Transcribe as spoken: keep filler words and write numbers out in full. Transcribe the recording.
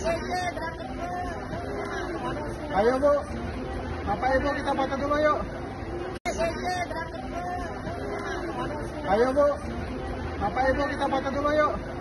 Ayo Bu, Bapak Ibu kita foto dulu yuk. Ayo Bu, Bapak Ibu kita foto dulu yuk.